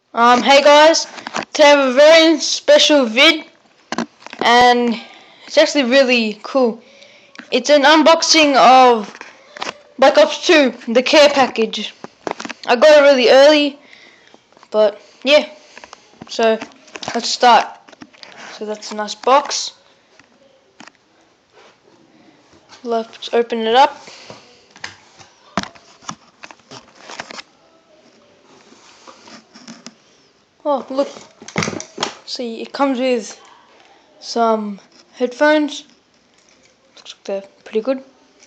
Hey guys, today I have a very special vid, and it's actually really cool. It's an unboxing of Black Ops 2, the care package. I got it really early, but yeah, so let's start. So that's a nice box. Let's open it up. Oh, look. See, it comes with some headphones. Looks like they're pretty good.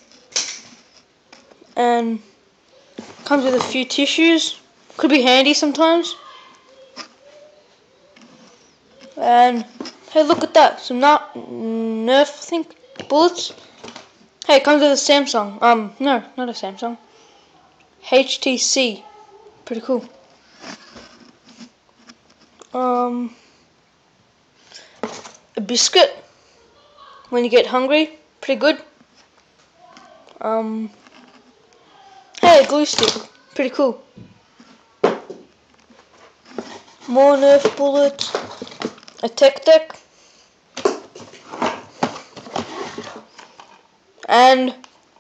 And comes with a few tissues. Could be handy sometimes. And hey, look at that. Some Nerf, I think, bullets. Hey, it comes with a Samsung. No, not a Samsung. HTC. Pretty cool. A biscuit when you get hungry. Pretty good. Hey, a glue stick. Pretty cool. More Nerf bullets. A tech deck. And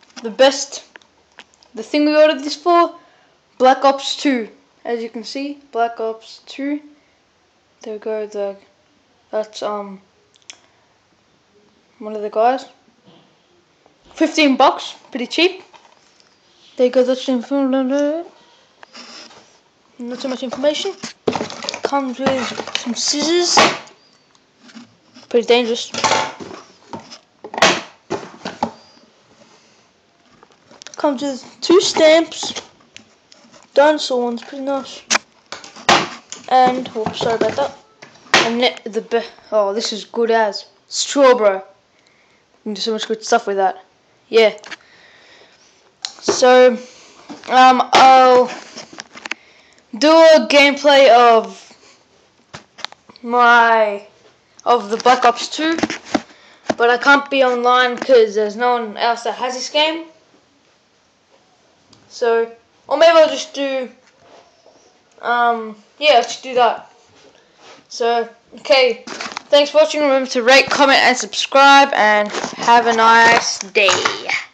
the thing we ordered this for, Black Ops 2. As you can see, Black Ops 2. There we go. That's one of the guys. $15, pretty cheap. There you go. That's not so much information. Comes with some scissors. Pretty dangerous. Comes with 2 stamps. Dinosaur one's pretty nice. And sorry about that. And this is good as strawberry. You can do so much good stuff with that. Yeah. So I'll do a gameplay of the Black Ops 2, but I can't be online because there's no one else that has this game. So, or maybe I'll just do, let's just do that. So, okay, thanks for watching. Remember to rate, comment, and subscribe, and have a nice day.